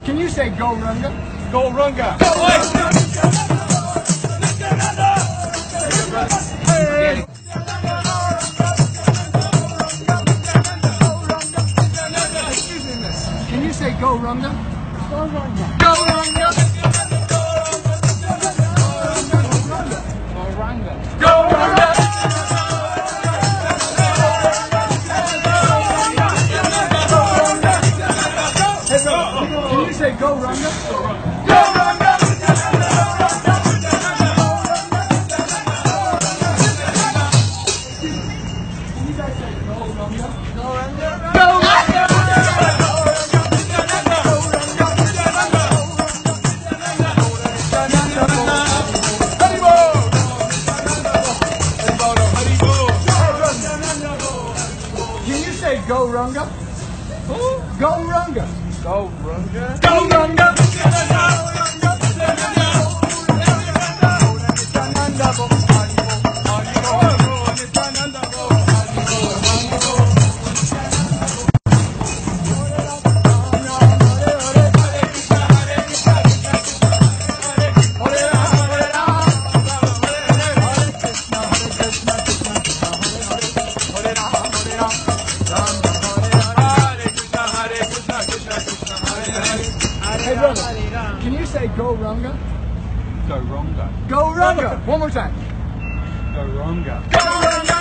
Can you say Go Runga? Go Runga. Hey. Can you say Go Runga? Go Runga. Go Runga. Go Runga. Can you say Go Runga? Go Runga. Can you guys say Go Runga? Go Runga. Go Runga. Can you say Go Runga? Go Runga. Go Runga. Go Runga. Hey brother, can you say Go Runga? Go Runga. Go Runga. One more time. Go Runga. Go Runga.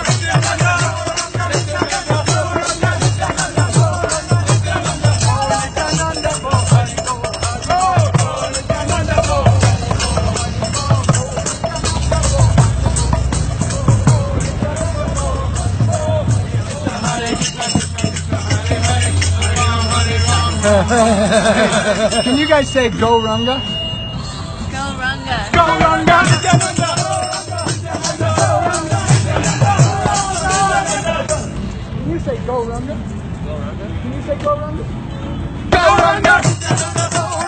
Can you guys say Go Runga? Go Runga. Go Runga. Can you say Go Runga? Can you say Go Runga? Go Runga.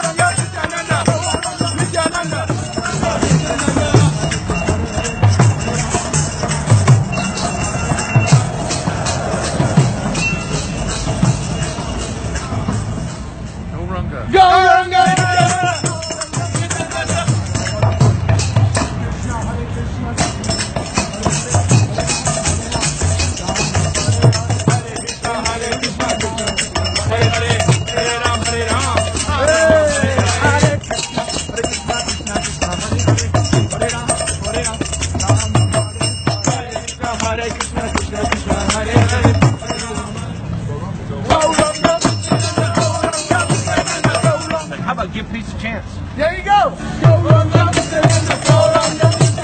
Go Runga. How about give peace a chance? There you go. Go Runga.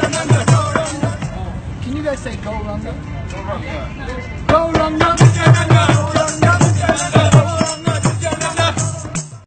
Can you guys say Go Runga? Go Runga. Go Runga.